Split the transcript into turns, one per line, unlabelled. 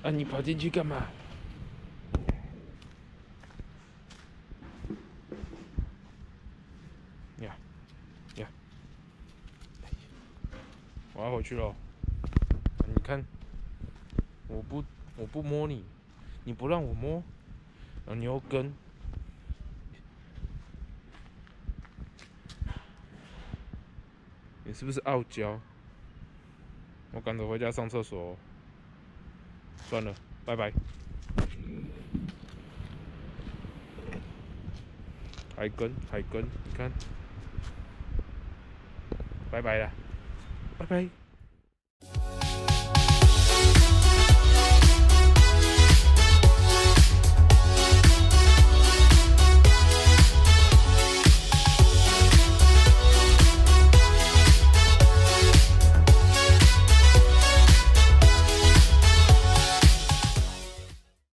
啊，你跑进去干嘛？呀呀，我要回去了。你看，我不摸你，你不让我摸，然后你又跟，你是不是傲娇？我赶着回家上厕所。算了，拜拜。还跟，你看，拜拜了，拜拜。